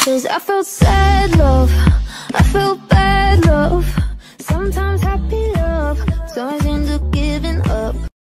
'Cause I felt sad love, I felt bad love, sometimes happy love, sometimes